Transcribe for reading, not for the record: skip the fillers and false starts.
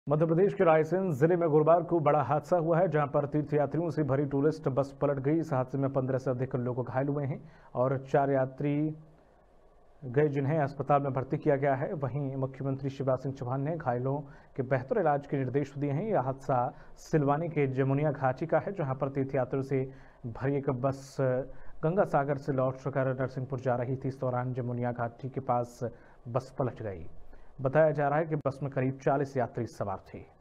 मध्य प्रदेश के रायसेन जिले में गुरुवार को बड़ा हादसा हुआ है, जहां पर तीर्थयात्रियों से भरी टूरिस्ट बस पलट गई। इस हादसे में 15 से अधिक लोग घायल हुए हैं और 4 यात्री गए, जिन्हें अस्पताल में भर्ती किया गया है। वहीं मुख्यमंत्री शिवराज सिंह चौहान ने घायलों के बेहतर इलाज के निर्देश दिए हैं। यह हादसा सिलवानी के जमुनिया घाटी का है, जहां पर तीर्थयात्रियों से भरी एक बस गंगा सागर से लौटकर नरसिंहपुर जा रही थी। इस दौरान जमुनिया घाटी के पास बस पलट गई। बताया जा रहा है कि बस में करीब 40 यात्री सवार थे।